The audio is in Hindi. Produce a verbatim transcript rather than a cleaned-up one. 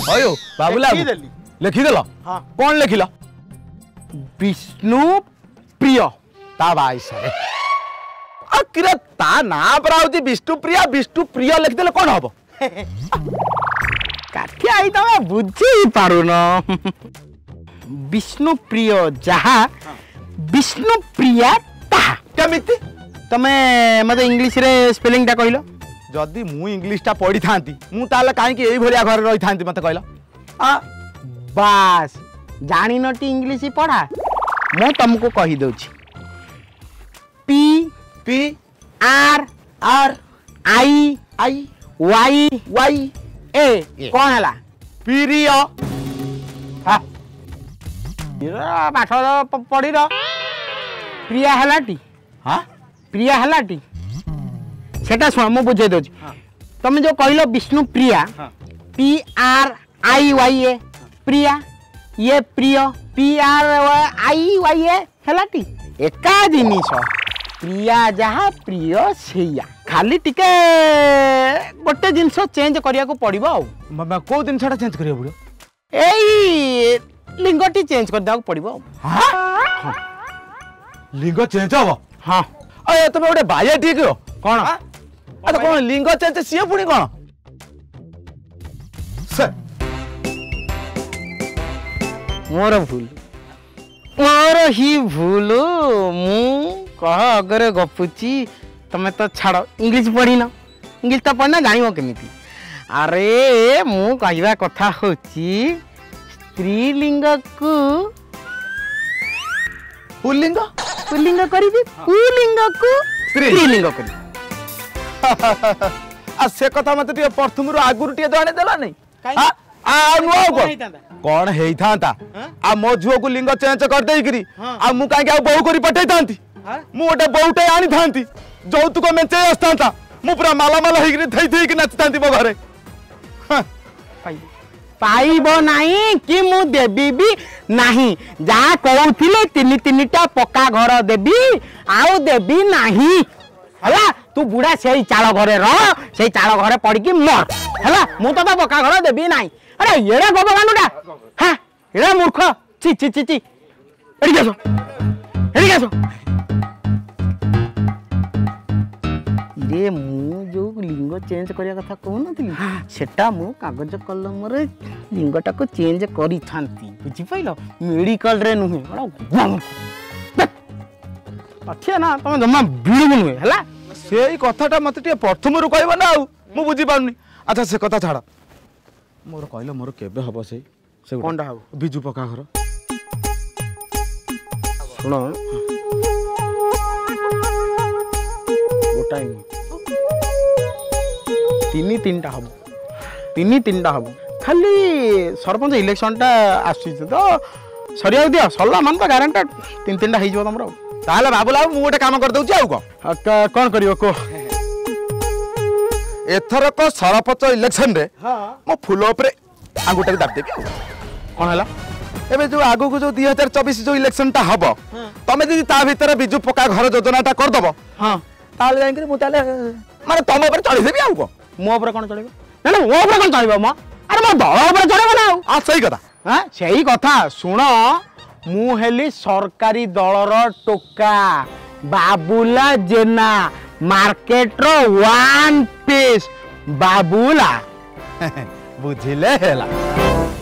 अयो बाबूला लिखिदेल कौन लिखिल विष्णु प्रिय ता बाईस किरे ता ना परा होची विष्णु प्रिय विष्णु प्रिय लिखिदेले कौन हम काठी आई तमे बुझी पारुन विष्णु प्रिय जहा विष्णु प्रिया ताहा केमिति तमे मते इंग्लिश रे स्पेलिंग ता कहलो जदि मु इंग्लिश ता पढ़ी थांती मु ताले काहे कि एई भरिया घर रही थांती मते कहलो आ बस जानी नटी इंग्लिश पढ़ा मु तुमको कहि दउची P P R R I I Y Y A कौन है प्रिय हाँ पाठ पढ़ी प्रिया है हाँ प्रिया है सेटा शुण मुझे बुझे दे तुम जो कहल Vishnu Priya P R I Y A Priya ये Priya P R I Y A है एका जिनिस प्रिया जहा प्रिय सेया खाली टिके गोटे जिनस चेंज करिया को पड़िबो आ को जिनसटा चेंज करिया पड़िबो एई लिंगटी चेंज कर दाउ पड़िबो हां लिंग चेंज हो हां अरे तमे ओटे बाया ठीक हो कोन आ तो कोन लिंग चेंज सिए पुनी कोन से मोर भूल मोर ही भूल मु कह अगर गपुची तमें तो छाड़ इंग्लिश पढ़ी न इंग्लिश तो पढ़ना जान केमी अरे मु कहवा कथा होची स्त्रीलिंग को पुल्लिंग पुल्लिंग करी पुल्लिंग को स्त्रीलिंग करी आ से कथा मते टिके प्रथम रु आगुर टिके जाने देला नहीं हां आ नु कौन हेई थांता आ मो झुओ को लिंग चेंज कर देई करी आ मु काहे आ बहु करी पठै थांती मु ओटे बहुटे आनी थांती जौतुक मेचे आसता मु पूरा माला माला होगी थई थई नाचता मो घरे पाइब नहीं कि मु देबी भी नहीं जहाँ कहूले तीन तीन टा पक्का घर देबी आउ देबी नहीं हला तू बुढ़ा से चाल घरे रह से चाल घरे पड़ी मर है मु तो पक्का घर देबी नहीं अरे एड़ा भगवानुटा हाँ एड़ा मूर्ख ची ची ची ची एड़ी आसो एड़ी आसो रे मु जो लिंग चेंज करिया कथा कहू नथि सेटा मु कागज कलम रे लिंगटा को चेंज करी थांती बुझी पाइलो मेडिकल रे नुहे अच्छा ना तुम जमा बिड़ू नुहे हला सेई कथाटा मते टे प्रथम रु कहबो ना मु बुझी पाउनी अच्छा से कथा छाड़ मोर कहलो मोर केबे हबो से से कोनडा हबो बिजू पक्का घर सुनो गोटाई तीन तीन टा हम तीन तीन टा हम खाली सरपंच इलेक्शन टा आसी तो सरिया दिया सरला मान तो गारंटी तीन तीन टा हो तुम ताले बाबूला मु गोटे काम कर दउची आउ कौन करियो को एथर को सरपंच इलेक्शन रे मो फुल ऊपर आगुटा दाब देबी कोन हला एबे जो आगु को जो दो हज़ार चौबीस जो इलेक्शन टा हबो तमे जदी ता भीतर बिजू पक्का घर योजना टा कर दबो हां ताले जाई करी मु ताले माने तम ऊपर चढ़ी देबी आउ को मो ऊपर कोन चढ़ीबो ना ना मो ऊपर कोन चढ़ीबो म अरे मो दल ऊपर चढ़ीबो ना आ सही कथा हां सही कथा सुन मु हेली सरकारी दलर टोका बाबूला जेना मार्केट रो वन पीस बाबूला बुझिले हेला।